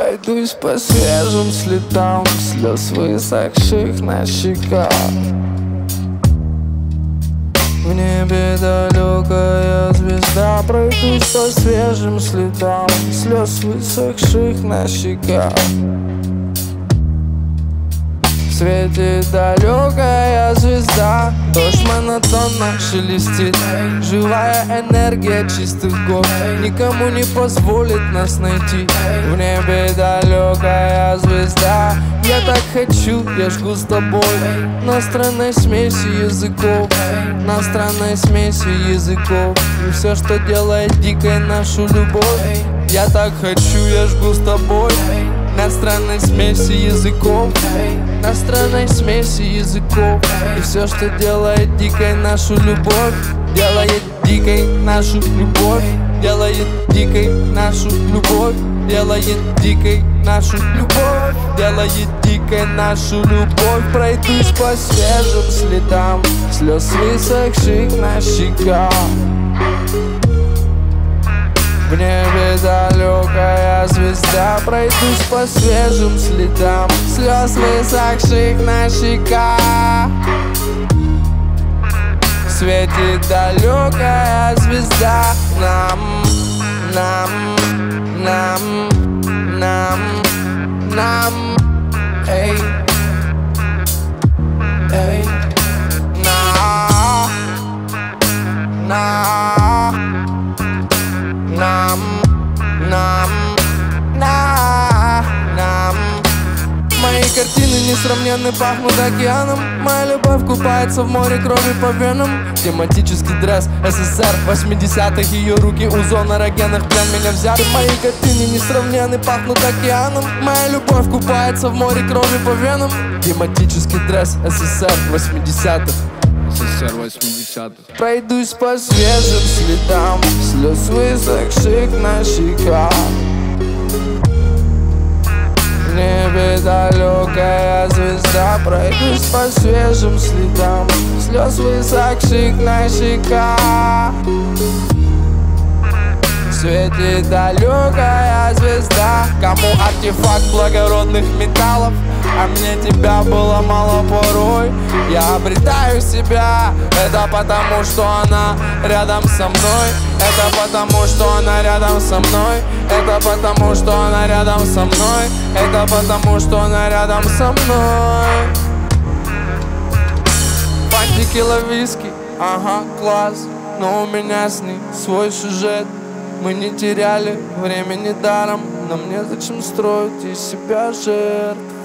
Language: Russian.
Пройдусь по свежим следам слез, высохших на щеках. В небе далекая звезда. Пройдусь по свежим следам слез, высохших на щеках. В свете далекая звезда. Дождь монотонно шелестит. Живая энергия чистых гор никому не позволит нас найти. В небе далекая звезда. Я так хочу, я жгу с тобой на странной смеси языков, на странной смеси языков. И все, что делает дикой нашу любовь. Я так хочу, я жгу с тобой на странной смеси языков, на странной смеси языков. И все, что делает дикой нашу любовь, делает дикой нашу любовь, делает дикой нашу любовь, делает дикой нашу любовь, делает дикой нашу любовь. Пройдусь по свежим следам слез, высохших на щеках. В небе далекая звезда. Пройдусь по свежим следам слез, высохших на щеках. В свете далекая звезда. Нам, эй, эй, Мои картины несравненны, пахнут океаном. Моя любовь купается в море крови по венам. Тематический дресс СССР 80-х. Ее руки у зон эрогенных, плен меня взяты. Мои картины несравненны, пахнут океаном. Моя любовь купается в море крови по венам. Тематический дресс СССР 80-х. СССР 80-х. Пройдусь по свежим следам слез, высохших на щеках. В небе далекая звезда. Пройдусь по свежим следам слез, высохших на щеках. В свете далекая звезда. Кому артефакт благородных металлов, а мне тебя было мало порой. Я обретаю себя. Это потому, что она рядом со мной. Это потому, что она рядом со мной. Это потому, что она рядом со мной. Это потому, что она рядом со мной. Пантикила виски, ага, класс. Но у меня с ней свой сюжет. Мы не теряли времени даром. Нам незачем строить из себя жертв.